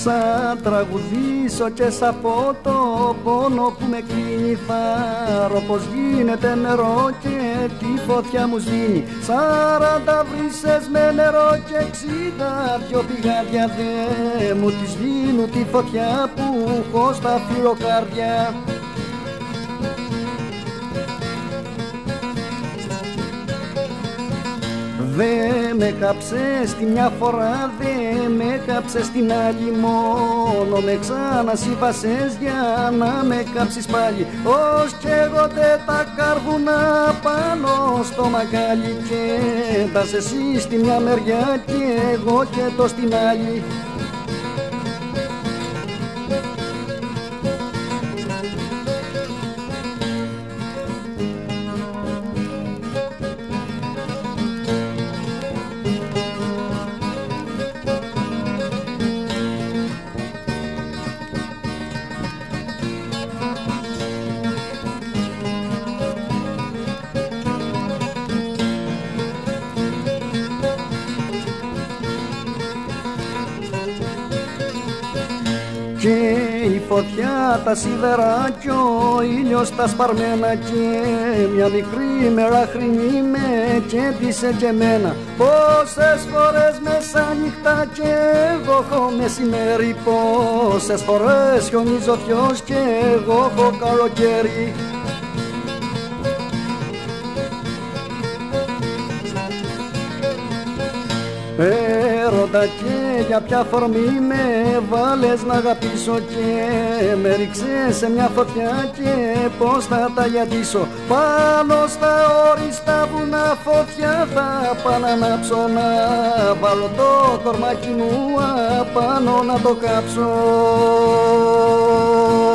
Σαν τραγουδήσω και σ' πω το πόνο που με κλείνει, θάρω πως γίνεται νερό και τη φωτιά μου σβήνει. 40 βρύσες με νερό και 60 δυο πηγάδια δε μου τη σβήνουν τη φωτιά που έχω στα φιλοκάρδια. Δε με κάψες τη μια φορά, δε με κάψες την άλλη, μόνο με ξανασύβασες για να με κάψεις πάλι. Ως κι εγώ τα κάρβουνα πάνω στο μακάλι και τας εσύ στη μια μεριά και εγώ και το στην άλλη. Και η φωτιά τα σίδερα κι ο ήλιος τα σπαρμένα και μια μικρή μεραχρινή με κέντησε και εμένα. Πόσες φορές μεσάνυχτα και εγώ έχω μεσημέρι, πόσες φορές χιονίζω θειός και εγώ έχω καλοκαίρι. Έρωτα και για ποια φορμή με βάλες να αγαπήσω και με ρίξες σε μια φωτιά και πως θα τα γιατήσω. Πάνω στα όριστα βουνά φωτιά θα πάω να ανάψω, να βάλω το κορμάκι μου απάνω να το κάψω.